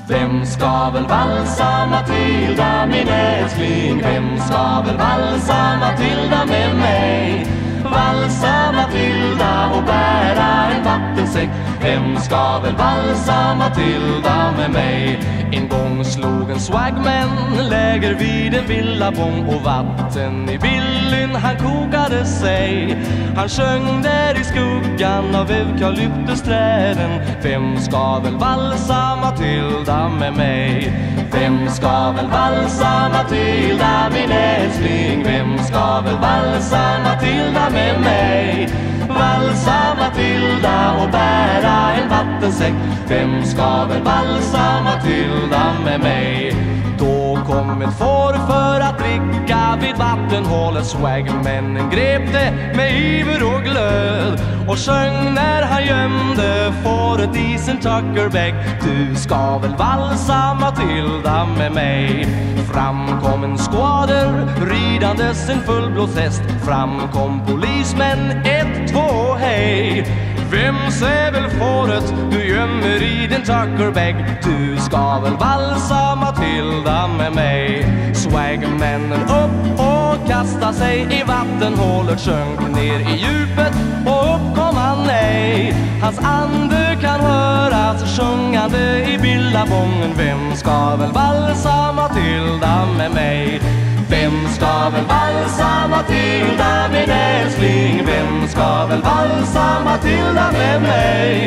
Vem ska väl valsa Matilda, min älskling? Vem ska väl valsa Matilda med mig? Valsa Matilda och bära en vattensäck. Vem ska väl valsa Matilda med mig? En gång slog en swagman läger vid en villabong, och vatten i billyn han kokade sig. Han sjöng där i skuggan av eukalyptusträden. Vem ska väl valsa Matilda med mig? Vem ska väl valsa Matilda, min älskling? Vem ska väl valsa Matilda med mig? Valsa Matilda och bära en vattensäck. Vem ska väl valsa Matilda med mig? Då kom ett får för att dricka vid vattenhålet. Swagmännen grep det med iver och glöd och sjöng när han gömde fåret i sin tuckerbag. Du ska väl valsa Matilda med mig? Fram kom en skvader ridandes en fullblåst häst. Fram kom polismän, 1, 2, hej. Vems är väl fåret du gömmer i din tuckerbag? Du ska väl valsa Matilda med mig? Swagmännen upp och kasta sig i vattenhålet, sjönk ner i djupet och upp kom han ej. Hans ande kan höras sjungande i billabongen. Vem ska väl valsa Matilda med mig? Vem ska väl valsa Matilda, min älskling? Vem ska väl valsa Matilda med mig?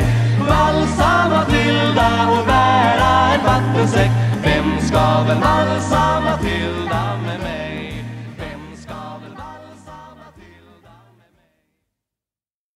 Valsa Matilda och bära en vattensäck. Vem ska väl valsa